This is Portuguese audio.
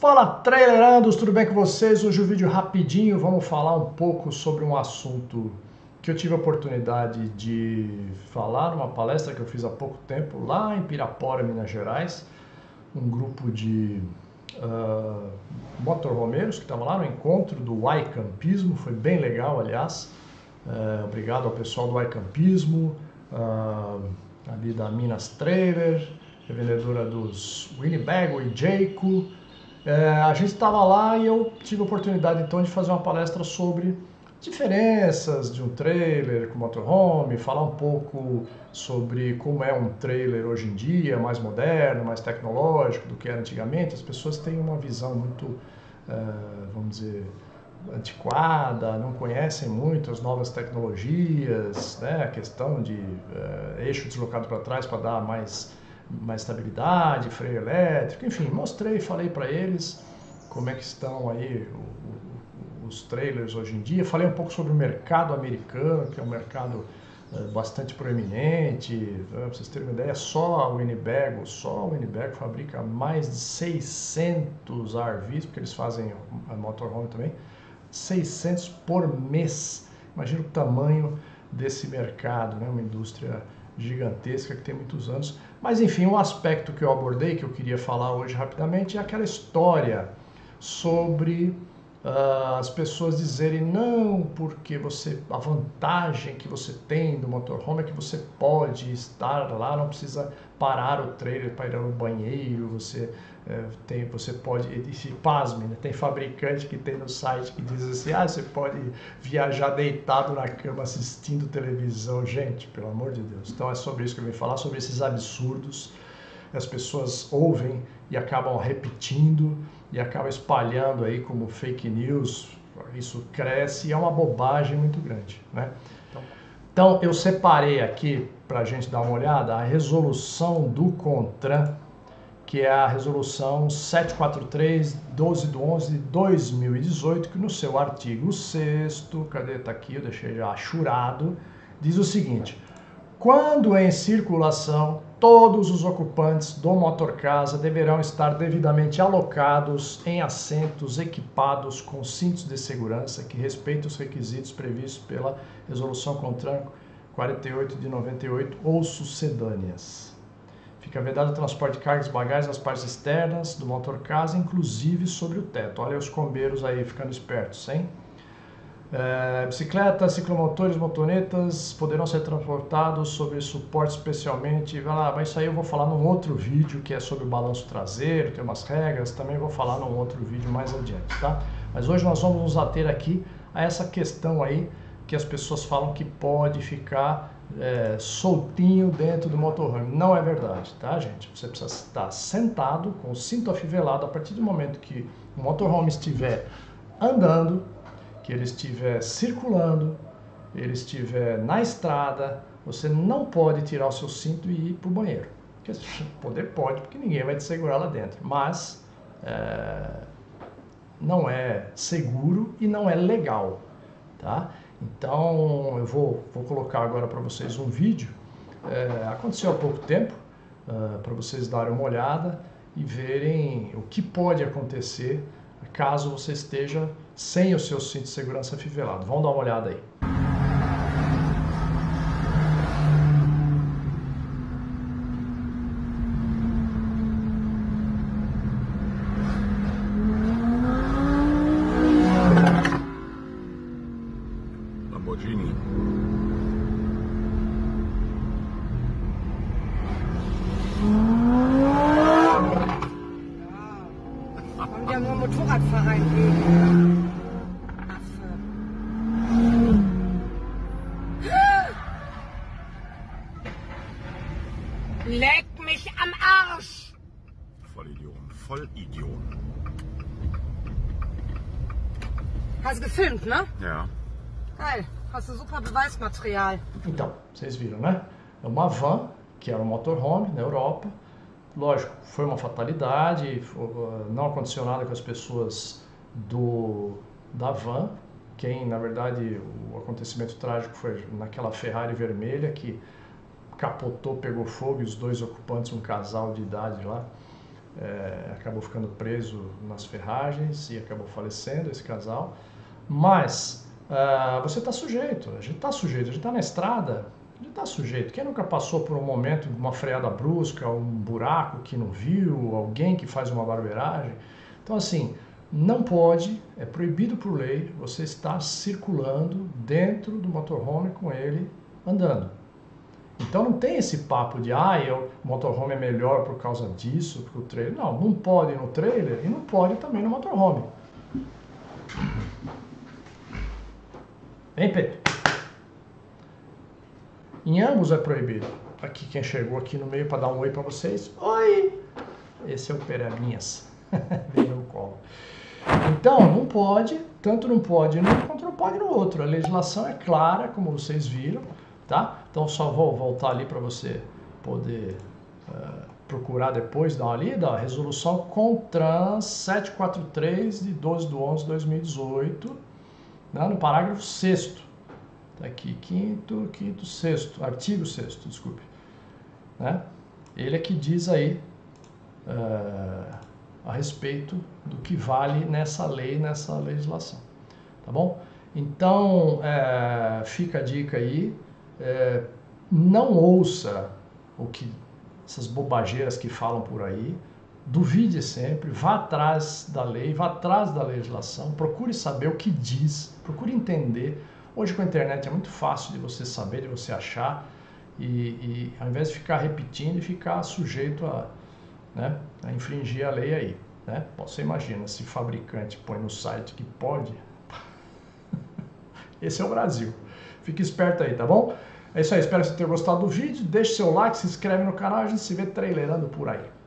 Fala trailerandos, tudo bem com vocês? Hoje o vídeo rapidinho, vamos falar um pouco sobre um assunto que eu tive a oportunidade de falar numa palestra que eu fiz há pouco tempo lá em Pirapora, Minas Gerais. Um grupo de motorhomeiros que estavam lá no encontro do iCampismo, foi bem legal, aliás. Obrigado ao pessoal do iCampismo, ali da Minas Trailer, revendedora dos Winnebago e Jayco. A gente estava lá e eu tive a oportunidade então de fazer uma palestra sobre diferenças de um trailer com motorhome, falar um pouco sobre como é um trailer hoje em dia, mais moderno, mais tecnológico do que era antigamente. As pessoas têm uma visão muito, vamos dizer, antiquada, não conhecem muito as novas tecnologias, né? A questão de eixo deslocado para trás para dar mais estabilidade, freio elétrico, enfim, mostrei, falei para eles como é que estão aí os trailers hoje em dia, falei um pouco sobre o mercado americano, que é um mercado bastante proeminente. Para vocês terem uma ideia, só o Winnebago fabrica mais de 600 RVs, porque eles fazem a motorhome também, 600 por mês. Imagina o tamanho desse mercado, né? Uma indústria gigantesca que tem muitos anos. Mas enfim, um aspecto que eu abordei, que eu queria falar hoje rapidamente, é aquela história sobre as pessoas dizerem não, porque a vantagem que você tem do motorhome é que você pode estar lá, não precisa parar o trailer para ir ao banheiro, você pode, e pasme, né? Tem fabricante que tem no site que diz assim, você pode viajar deitado na cama assistindo televisão. Gente, pelo amor de Deus. Então é sobre isso que eu vim falar, sobre esses absurdos que as pessoas ouvem e acabam repetindo e acabam espalhando aí como fake news. Isso cresce e é uma bobagem muito grande, né? Então eu separei aqui para a gente dar uma olhada a resolução do CONTRAN, que é a resolução 743/12/11/2018, que no seu artigo 6º, cadê? Tá aqui, eu deixei já achurado, diz o seguinte: quando em circulação, todos os ocupantes do motorcasa deverão estar devidamente alocados em assentos equipados com cintos de segurança que respeitem os requisitos previstos pela resolução CONTRAN 48 de 98 ou sucedâneas. Fica vedado o transporte de cargas e bagagens nas partes externas do motorcasa, inclusive sobre o teto. Olha os combeiros aí ficando espertos, hein? Bicicletas, ciclomotores, motonetas poderão ser transportados sobre suporte especialmente. Mas isso aí eu vou falar num outro vídeo que é sobre o balanço traseiro, tem umas regras, também vou falar num outro vídeo mais adiante, tá? Mas hoje nós vamos nos ater aqui a essa questão aí que as pessoas falam que pode ficar soltinho dentro do motorhome. Não é verdade, tá, gente? Você precisa estar sentado com o cinto afivelado a partir do momento que o motorhome estiver andando, que ele estiver circulando, ele estiver na estrada. Você não pode tirar o seu cinto e ir para o banheiro. Poder pode, porque ninguém vai te segurar lá dentro, mas não é seguro e não é legal, tá? Então eu vou colocar agora para vocês um vídeo, aconteceu há pouco tempo, para vocês darem uma olhada e verem o que pode acontecer caso você esteja sem o seu cinto de segurança afivelado. Vamos dar uma olhada aí. Lamborghini. Kommt ja nur Motorradfahrer entgegen. Affe. Leck mich am Arsch! Vollidiot. Vollidiot. Hast du gefilmt, ne? Ja. Geil. Hast du super Beweismaterial. Então, vocês viram, né? É uma van, que era um motorhome na Europa. Lógico, foi uma fatalidade, não aconteceu nada com as pessoas da van. Na verdade, o acontecimento trágico foi naquela Ferrari vermelha que capotou, pegou fogo e os dois ocupantes, um casal de idade lá, acabou ficando preso nas ferragens e acabou falecendo esse casal. Mas você está sujeito, a gente está na estrada, a gente está sujeito. Quem nunca passou por um momento de uma freada brusca, um buraco que não viu, alguém que faz uma barbeiragem? Então assim, não pode, é proibido por lei você estar circulando dentro do motorhome com ele andando. Então não tem esse papo de o motorhome é melhor por causa disso, porque o trailer... Não pode no trailer e não pode também no motorhome. Vem, Pepe. Em ambos é proibido. Aqui, quem chegou aqui no meio para dar um oi para vocês. Oi! Esse é o Perelinhas. Vem no colo. Então, não pode, tanto não pode num quanto não pode no outro. A legislação é clara, como vocês viram, tá? Então, só vou voltar ali para você poder procurar depois, dar uma lida. A resolução CONTRANS 743 de 12/11/2018, né? No parágrafo 6º. Tá aqui, quinto, sexto, artigo 6º, desculpe. Né? Ele é que diz aí a respeito do que vale nessa lei, nessa legislação, tá bom? Então, fica a dica aí, não ouça essas bobageiras que falam por aí, duvide sempre, vá atrás da lei, vá atrás da legislação, procure saber o que diz, procure entender. Hoje com a internet é muito fácil de você saber, de você achar, e ao invés de ficar repetindo e ficar sujeito a infringir a lei aí, né? Você imagina, se fabricante põe no site que pode, esse é o Brasil. Fique esperto aí, tá bom? É isso aí, espero que você tenha gostado do vídeo, deixe seu like, se inscreve no canal, a gente se vê trailerando por aí.